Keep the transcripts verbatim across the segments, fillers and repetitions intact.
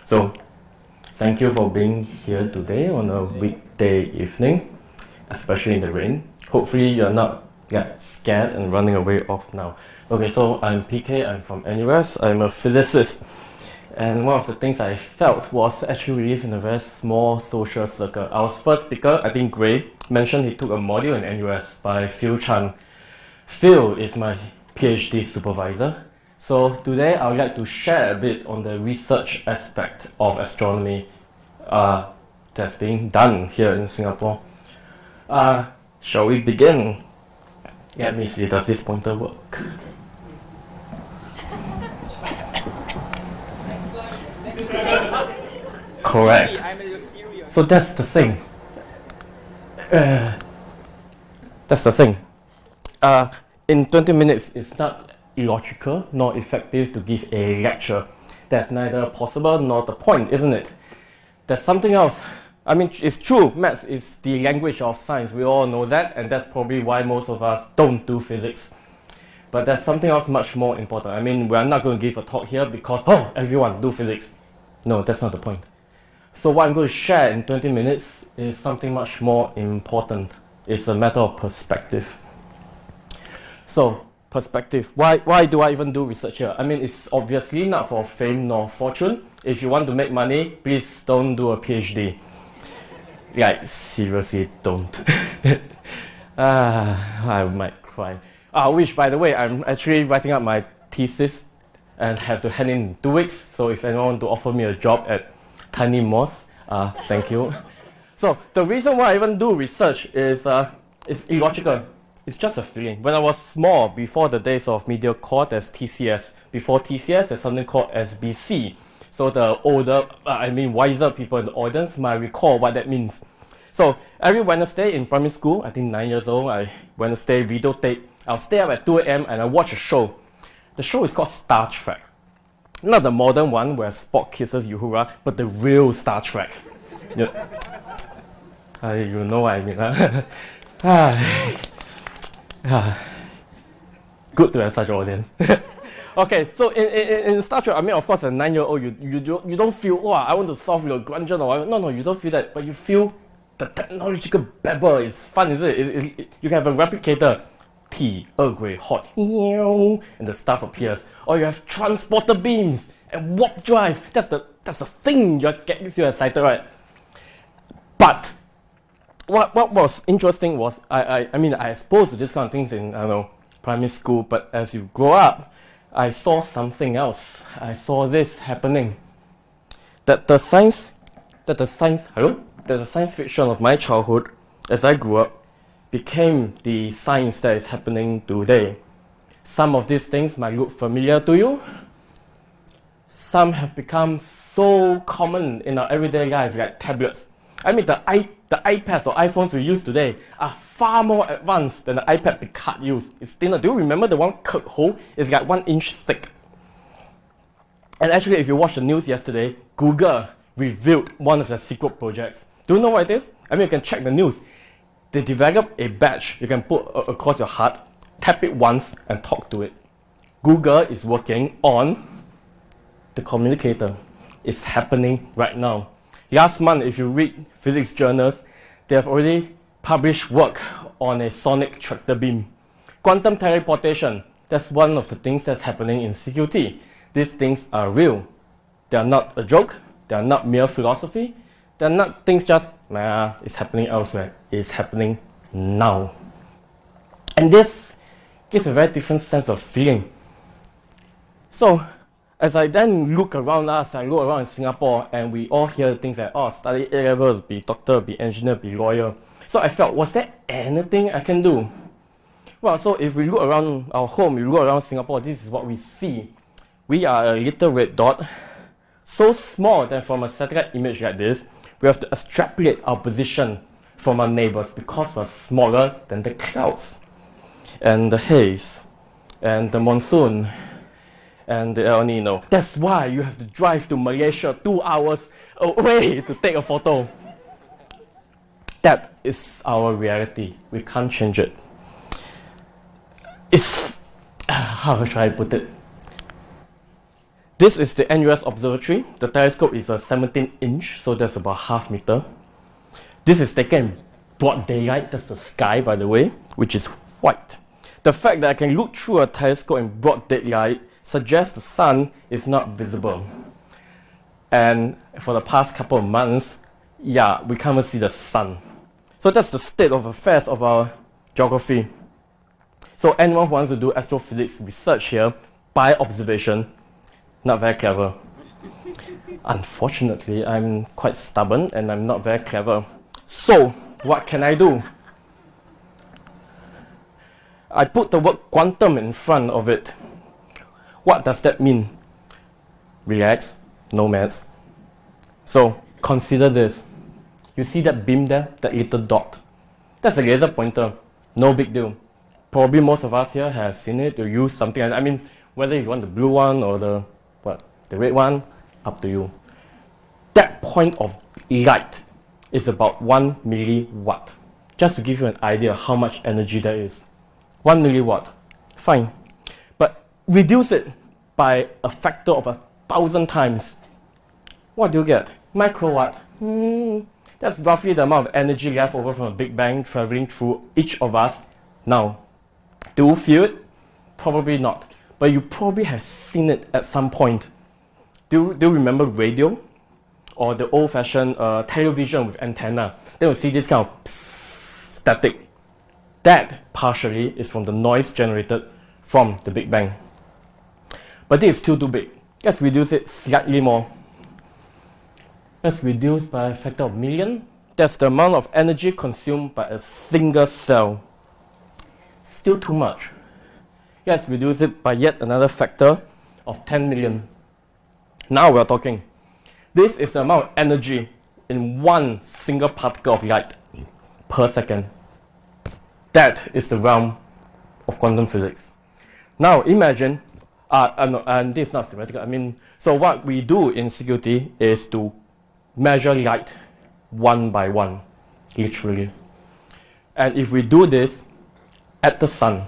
So, thank you for being here today on a weekday evening, especially in the rain. Hopefully you're not get scared and running away off now. Okay, so I'm P K, I'm from N U S, I'm a physicist. And one of the things I felt was actually we live in a very small social circle. Our first speaker, I think Gray, mentioned he took a module in N U S by Phil Chan. Phil is my PhD supervisor. So today I would like to share a bit on the research aspect of astronomy uh, that's being done here in Singapore. Uh, shall we begin? Let me see, does this pointer work? Correct. So that's the thing. Uh, that's the thing. Uh, in twenty minutes, it's not illogical nor effective to give a lecture. That's neither possible nor the point, isn't it? There's something else. I mean, it's true, maths is the language of science. We all know that, and that's probably why most of us don't do physics. But there's something else much more important. I mean, we're not going to give a talk here because, oh, everyone do physics. No, that's not the point. So what I'm going to share in twenty minutes is something much more important. It's a matter of perspective. So, perspective. Why, why do I even do research here? I mean, it's obviously not for fame nor fortune. If you want to make money, please don't do a PhD. Like, seriously, don't. ah, I might cry. Ah, which, by the way, I'm actually writing up my thesis and have to hand in two weeks. So if anyone want to offer me a job at Tiny Moss, uh, thank you. So the reason why I even do research is uh, is illogical. It's just a feeling. When I was small, before the days of MediaCorp, there's T C S. Before T C S, there's something called S B C. So the older, uh, I mean wiser people in the audience might recall what that means. So every Wednesday in primary school, I think nine years old, I Wednesday videotape. I'll stay up at two A M and I watch a show. The show is called Star Trek. Not the modern one where Spock kisses Uhura, but the real Star Trek. You, uh, you know what I mean, huh? ah. Ah. Good to have such an audience. Okay, so in, in, in Star Trek, I mean, of course, as a nine-year-old, you, you, don't, you don't feel, oh, I want to solve your dungeon or whatever. No, no, you don't feel that, but you feel the technological babble is fun, isn't it? It's, it's, you can have a replicator. Tea, Earl Grey, hot, and the stuff appears. Or you have transporter beams and warp drive. That's the that's the thing that gets you excited, right? But what what was interesting was I, I I mean I exposed to these kind of things in I don't know primary school, but as you grow up, I saw something else. I saw this happening. That the science that the science hello that the science fiction of my childhood as I grew up became the science that is happening today. Some of these things might look familiar to you. Some have become so common in our everyday life, like tablets. I mean, the, i the iPads or iPhones we use today are far more advanced than the iPad Picard used. It's thinner. Do you remember the one Kirk hole? It's like one inch thick. And actually, if you watched the news yesterday, Google revealed one of their secret projects. Do you know what it is? I mean, you can check the news. They developed a badge you can put uh, across your heart, tap it once, and talk to it. Google is working on the communicator. It's happening right now. Last month, if you read physics journals, they have already published work on a sonic tractor beam. Quantum teleportation, that's one of the things that's happening in C Q T. These things are real. They are not a joke. They are not mere philosophy. They're not things just, nah, it's happening elsewhere. It's happening now. And this gives a very different sense of feeling. So, as I then look around us, I look around in Singapore, and we all hear things like, oh, study A levels, be doctor, be engineer, be lawyer. So I felt, was there anything I can do? Well, so if we look around our home, we look around Singapore, this is what we see. We are a little red dot, so small that from a satellite image like this, we have to extrapolate our position from our neighbors because we're smaller than the clouds, and the haze, and the monsoon, and the El Nino. That's why you have to drive to Malaysia two hours away to take a photo. That is our reality. We can't change it. It's, how should I put it? This is the N U S Observatory. The telescope is a seventeen inch, so that's about half meter. This is taken in broad daylight. That's the sky, by the way, which is white. The fact that I can look through a telescope in broad daylight suggests the sun is not visible. And for the past couple of months, yeah, we can't even see the sun. So that's the state of affairs of our geography. So anyone who wants to do astrophysics research here by observation, not very clever. Unfortunately, I'm quite stubborn and I'm not very clever. So, what can I do? I put the word quantum in front of it. What does that mean? Relax, no maths. So, consider this. You see that beam there, that little dot? That's a laser pointer. No big deal. Probably most of us here have seen it or used something. I mean, whether you want the blue one or the what, the red one, up to you. That point of light is about one milliwatt. Just to give you an idea of how much energy there is. One milliwatt. Fine. But reduce it by a factor of a thousand times. What do you get? Microwatt. Hmm. That's roughly the amount of energy left over from a Big Bang traveling through each of us now. Do you feel it? Probably not. But you probably have seen it at some point. Do you, do you remember radio? Or the old-fashioned uh, television with antenna? Then you see this kind of psst, static. That partially is from the noise generated from the Big Bang. But this is still too big. Let's reduce it slightly more. Let's reduce by a factor of million. That's the amount of energy consumed by a single cell. Still too much. Let's reduce it by yet another factor of ten million. Now we're talking. This is the amount of energy in one single particle of light per second. That is the realm of quantum physics. Now imagine, uh, uh, no, and this is not theoretical, I mean, so what we do in C Q T is to measure light one by one, literally. And if we do this at the sun,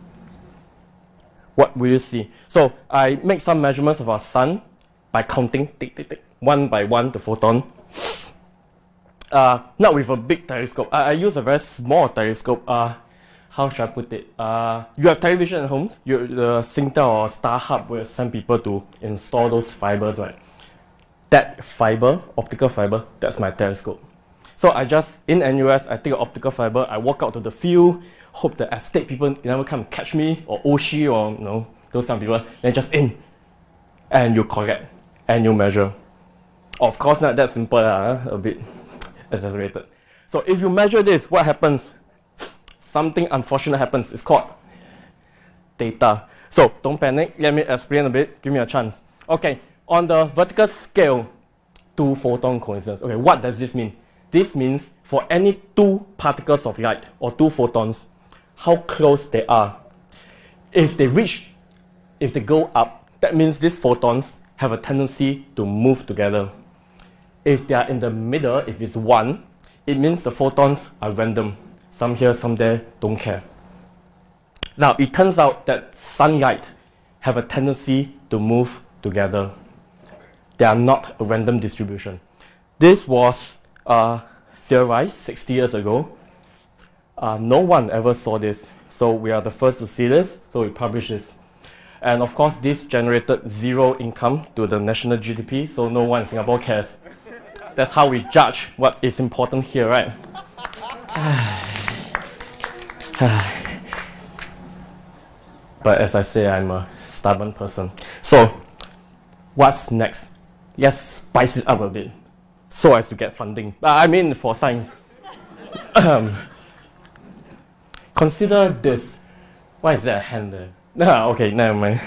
what will you see? So I make some measurements of our sun by counting, tick, tick, tick, one by one the photon. Uh, not with a big telescope. I, I use a very small telescope. Uh, how should I put it? Uh, you have television at home. You, the Singtel or StarHub will send people to install those fibers, right? That fiber, optical fiber, that's my telescope. So I just, in N U S, I take an optical fiber, I walk out to the field, hope the estate people never come and catch me, or Oshi, or you know, those kind of people, then just in, and you collect, and you measure. Of course, not that simple, uh, a bit exaggerated. So if you measure this, what happens? Something unfortunate happens. It's called data. So don't panic. Let me explain a bit. Give me a chance. Okay, on the vertical scale, two photon coincidence. Okay, what does this mean? This means for any two particles of light or two photons, how close they are. If they reach, if they go up, that means these photons have a tendency to move together. If they are in the middle, if it's one, it means the photons are random. Some here, some there, don't care. Now, it turns out that sunlight have a tendency to move together. They are not a random distribution. This was uh, theorized sixty years ago. Uh, no one ever saw this, so we are the first to see this, so we publish this. And of course, this generated zero income to the national G D P, so no one in Singapore cares. That's how we judge what is important here, right? But as I say, I'm a stubborn person. So, what's next? Let's spice it up a bit, so as to get funding. Uh, I mean, for science. um, consider this. Why is there a hand there? Ah, okay, never mind.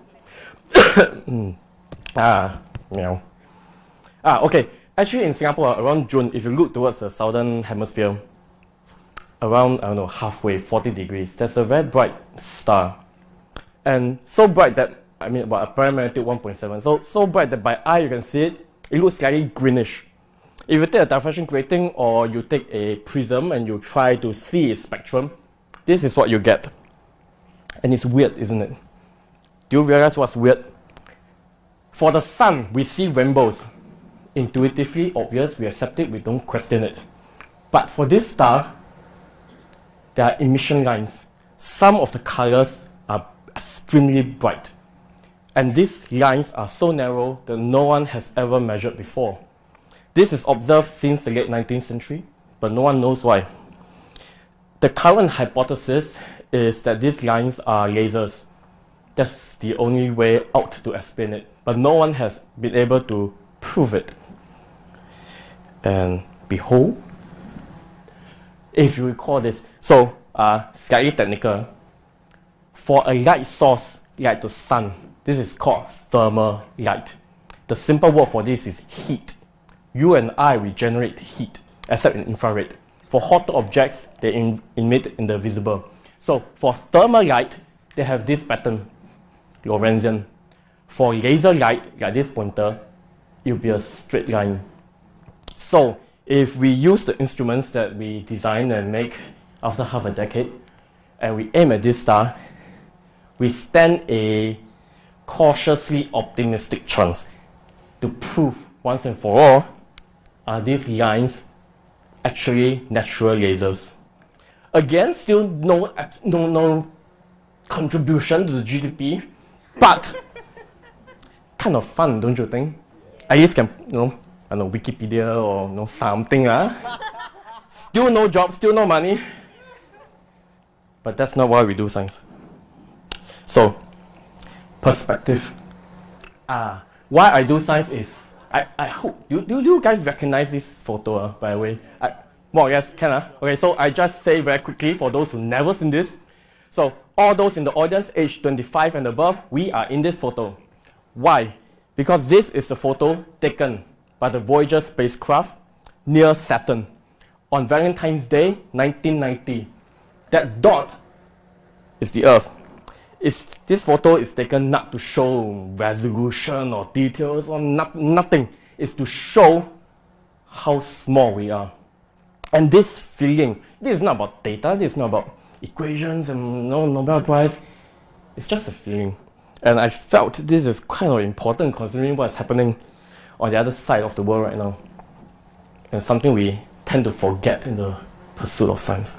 ah, meow. Ah, okay. Actually, in Singapore, around June, if you look towards the southern hemisphere, around, I don't know, halfway, forty degrees, there's a very bright star. And so bright that, I mean, about a prime magnitude one point seven. So, so bright that by eye you can see it, it looks slightly greenish. If you take a diffraction grating or you take a prism and you try to see its spectrum, this is what you get. And it's weird, isn't it? Do you realize what's weird? For the sun, we see rainbows. Intuitively obvious, we accept it, we don't question it. But for this star, there are emission lines. Some of the colors are extremely bright. And these lines are so narrow that no one has ever measured before. This is observed since the late nineteenth century, but no one knows why. The current hypothesis is that these lines are lasers. That's the only way out to explain it. But no one has been able to prove it. And behold, if you recall this, so uh, slightly technical, for a light source like the sun, this is called thermal light. The simple word for this is heat. You and I, we generate heat, except in infrared. For hot objects, they in, emit in the visible. So for thermal light, they have this pattern, Lorentzian. For laser light, like this pointer, it will be a straight line. So if we use the instruments that we design and make after half a decade, and we aim at this star, we stand a cautiously optimistic chance to prove once and for all, are these lines actually natural lasers? Again, still no, no, no contribution to the G D P, but kind of fun, don't you think? At least can, you know, I don't know, Wikipedia or you know, something. Uh. Still no job, still no money. But that's not why we do science. So, perspective. Ah, why I do science is, I, I hope, do, do you guys recognize this photo, uh, by the way? I, well, yes, can I? Uh? Okay, so I just say very quickly for those who never seen this. So, all those in the audience, age twenty-five and above, we are in this photo. Why? Because this is a photo taken by the Voyager spacecraft near Saturn on Valentine's Day, nineteen ninety. That dot is the Earth. It's, this photo is taken not to show resolution or details or not, nothing. It's to show how small we are. And this feeling, this is not about data, this is not about equations and you know, Nobel Prize. It's just a feeling. And I felt this is kind of important considering what's happening on the other side of the world right now. And something we tend to forget in the pursuit of science.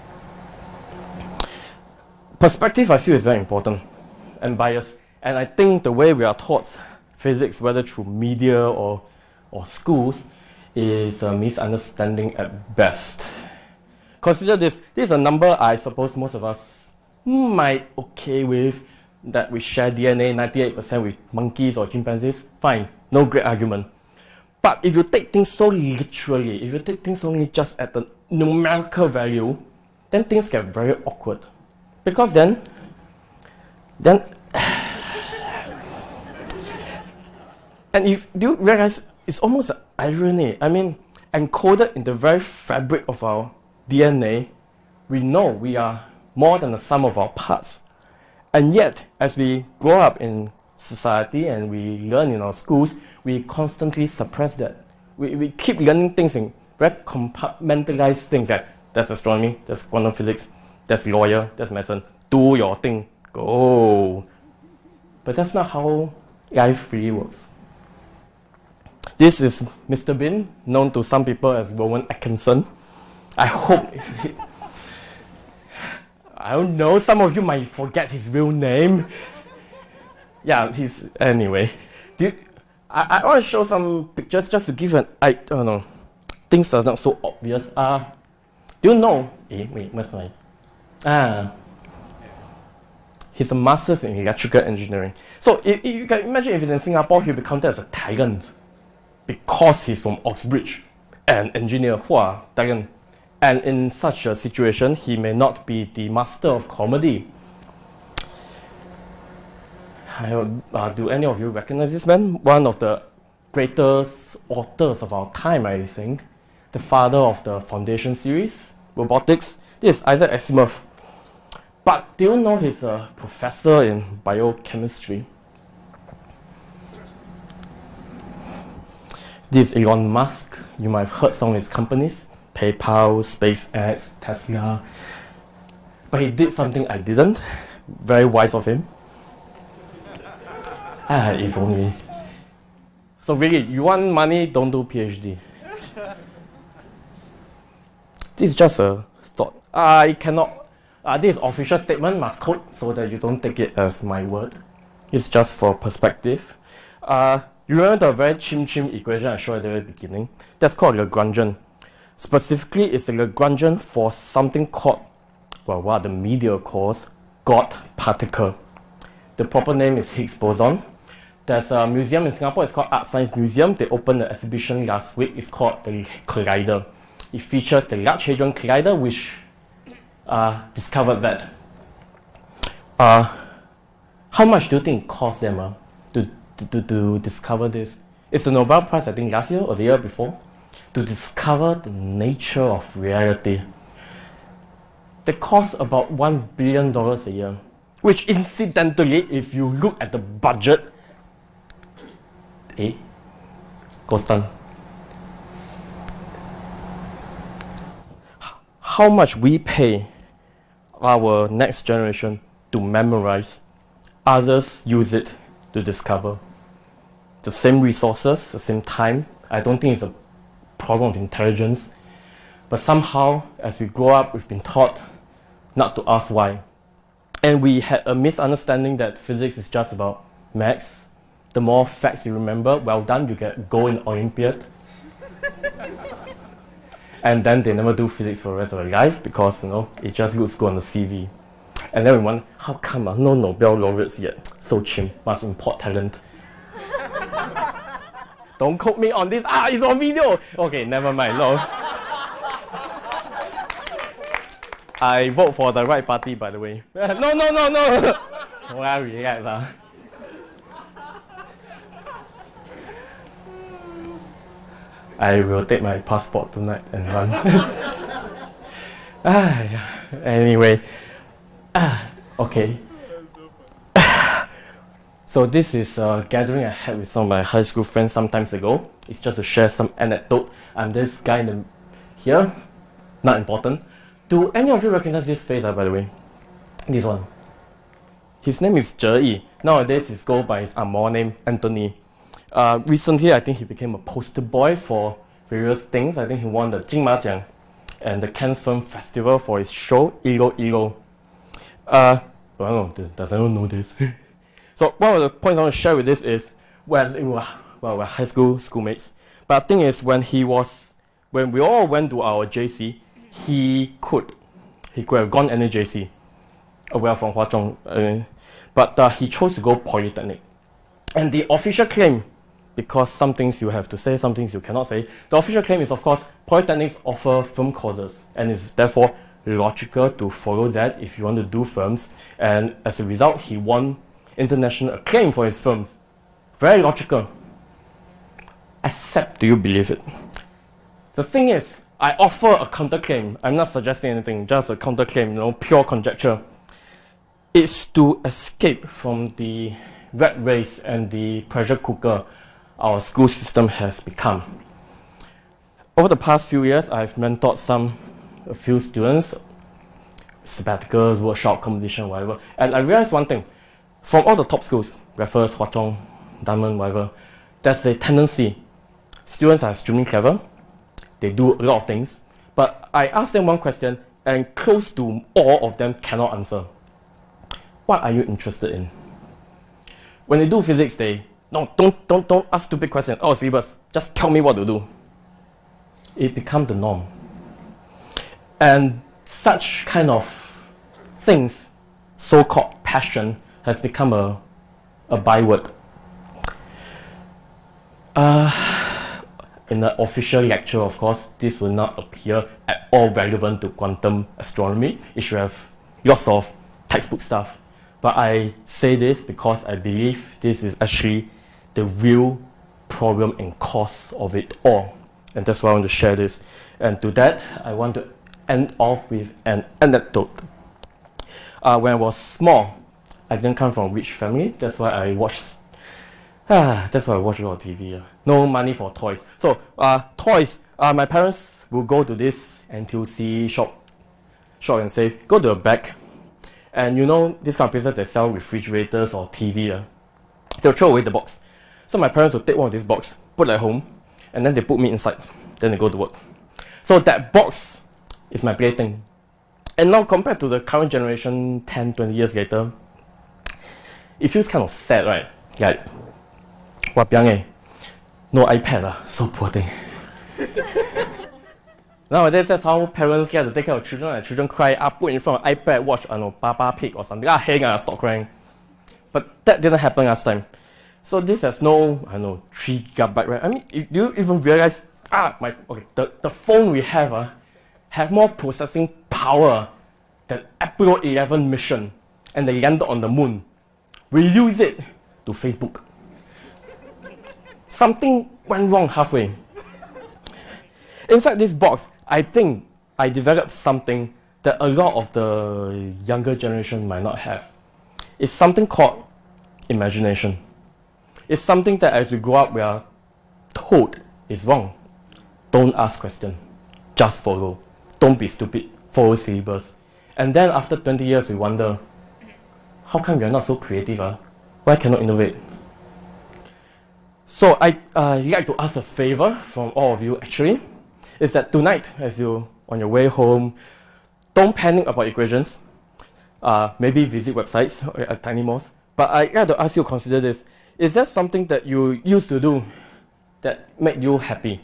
Perspective, I feel, is very important and biased. And I think the way we are taught physics, whether through media or, or schools, is a misunderstanding at best. Consider this. This is a number I suppose most of us might okay with, that we share D N A ninety-eight percent with monkeys or chimpanzees. Fine, no great argument. But if you take things so literally, if you take things only just at the numerical value, then things get very awkward. Because then, then, and if do you realize it's almost an irony? I mean, encoded in the very fabric of our D N A, we know we are more than the sum of our parts. And yet, as we grow up in society and we learn in our schools, we constantly suppress that. We, we keep learning things in very compartmentalized things like that's astronomy, that's quantum physics, that's lawyer, that's medicine. Do your thing, go. But that's not how life really works. This is Mister Bean, known to some people as Rowan Atkinson. I hope, I don't know, some of you might forget his real name. Yeah, he's, anyway. Do you, I, I want to show some pictures just to give an, I don't know, things are not so obvious. Uh, do you know, eh, wait, where's my, ah, he's a master's in electrical engineering. So if, if you can imagine if he's in Singapore, he'll be counted as a talent because he's from Oxbridge, an engineer, hua, talent. And in such a situation, he may not be the master of comedy. Uh, do any of you recognize this man? One of the greatest authors of our time, I think. The father of the Foundation series, robotics. This is Isaac Asimov. But do you know he's a professor in biochemistry? This is Elon Musk. You might have heard some of his companies. PayPal, SpaceX, Tesla. But he did something I didn't. Very wise of him. Ah, if only. So really, you want money, don't do PhD. This is just a thought. I cannot, uh, this is official statement, must quote, so that you don't take it as my word. It's just for perspective. Uh, you remember the very chim-chim equation I showed at the very beginning? That's called Lagrangian. Specifically, it's a Lagrangian for something called, well, what the media calls God particle. The proper name is Higgs boson. There's a museum in Singapore, it's called Art Science Museum. They opened an exhibition last week. It's called the Collider. It features the Large Hadron Collider, which uh, discovered that. Uh, how much do you think it cost them uh, to, to, to discover this? It's the Nobel Prize, I think, last year or the year before, to discover the nature of reality. They cost about one billion dollars a year, which incidentally, if you look at the budget, eh, goes down. How much we pay our next generation to memorize, others use it to discover. The same resources, the same time. I don't think it's a problem of intelligence, but somehow as we grow up, we've been taught not to ask why. And we had a misunderstanding that physics is just about maths. The more facts you remember, well done, you get gold in Olympiad. And then they never do physics for the rest of their life because, you know, it just looks good on the C V. And then we wonder, how come uh, no Nobel laureates yet? So chim, must import talent. Don't quote me on this. Ah, it's on video. Okay, never mind. No. I vote for the right party, by the way. No, no, no, no. Well, relax. Uh. I will take my passport tonight and run. ah, yeah. Anyway, ah, okay. So this is a gathering I had with some of my high school friends some times ago. It's just to share some anecdote. I'm this guy in the, here, not important. Do any of you recognize this face, uh, by the way? This one. His name is Zhe Yi. Nowadays, he's go by his Angmo name, Anthony. Uh, recently, I think he became a poster boy for various things. I think he won the Jingmajiang and the Cannes Film Festival for his show, Ilo Ilo. Uh, well, does anyone know this? So one of the points I want to share with this is when we were, well, we're high school schoolmates. But the thing is, when he was, when we all went to our J C, he could, he could have gone any J C. Uh, well, from Hwa Chong, uh, but uh, he chose to go Polytechnic. And the official claim, because some things you have to say, some things you cannot say, the official claim is, of course, polytechnics offer film courses, and it's therefore logical to follow that if you want to do films. And as a result, he won international acclaim for his films. Very logical. Except, do you believe it? The thing is, I offer a counterclaim. I'm not suggesting anything, just a counterclaim, you know, pure conjecture. It's to escape from the rat race and the pressure cooker our school system has become. Over the past few years, I've mentored some, a few students, sabbaticals, workshop, competition, whatever, and I realized one thing. From all the top schools, Raffles, Hwa Chong, Diamond, whatever, there's a tendency. Students are extremely clever, they do a lot of things, but I asked them one question, and close to all of them cannot answer. What are you interested in? When they do physics, they, no, don't, don't, don't ask stupid questions. Oh, syllabus, just tell me what to do. It becomes the norm. And such kind of things, so-called passion, has become a, a byword. Uh, in the official lecture, of course, this will not appear at all relevant to quantum astronomy. It should have lots of textbook stuff. But I say this because I believe this is actually the real problem and cause of it all. And that's why I want to share this. And to that, I want to end off with an anecdote. Uh, when I was small, I didn't come from a rich family. That's why I watched. Ah, that's why I watch a lot of T V. Uh. No money for toys. So uh, toys. Uh, my parents will go to this N T U C shop, shop and say, go to a back, and you know this kind of places that sell refrigerators or T V. Uh, they'll throw away the box. So my parents would take one of these boxes, put at home, and then they put me inside. Then they go to work. So that box is my plaything. And now compared to the current generation, ten, twenty years later, it feels kind of sad, right? Like, wapiang eh, no iPad ah, so poor thing. Nowadays, that's how parents get to take care of children. And children cry, ah, put in front of iPad, watch, I know, Papa Pig or something. Ah, hang on, stop crying. But that didn't happen last time. So this has no, I don't know, three gigabyte, right? I mean, do you even realize, ah, my, okay, the, the phone we have uh, have more processing power than Apollo eleven mission, and they landed on the moon. We use it to Facebook. Something went wrong halfway. Inside this box, I think I developed something that a lot of the younger generation might not have. It's something called imagination. It's something that as we grow up, we are told is wrong. Don't ask questions, just follow. Don't be stupid, follow syllabus. And then after twenty years, we wonder, how come we are not so creative? Uh? Why cannot innovate? So I uh, like to ask a favor from all of you actually, is that tonight, as you on your way home, don't panic about equations. Uh, maybe visit websites at TinyMoss. But I like to ask you to consider this. Is there something that you used to do that made you happy?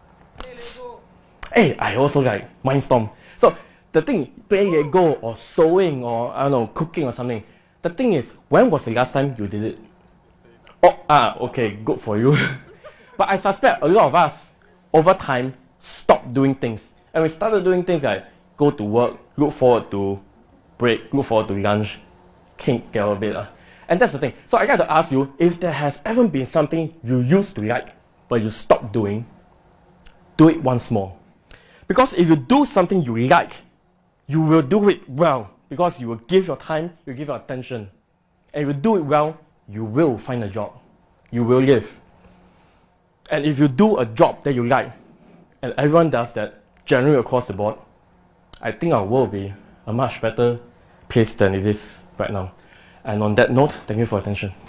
Hey, I also like Mindstorm. So the thing, playing Lego or sewing or I don't know, cooking or something. The thing is, when was the last time you did it? Oh, ah, okay, good for you. But I suspect a lot of us, over time, stopped doing things. And we started doing things like go to work, look forward to break, look forward to lunch, kink, get a bit. Uh. And that's the thing. So I got to ask you, if there has ever been something you used to like, but you stopped doing, do it once more. Because if you do something you like, you will do it well. Because you will give your time, you give your attention. And if you do it well, you will find a job. You will live. And if you do a job that you like, and everyone does that, generally across the board, I think our world will be a much better place than it is right now. And on that note, thank you for your attention.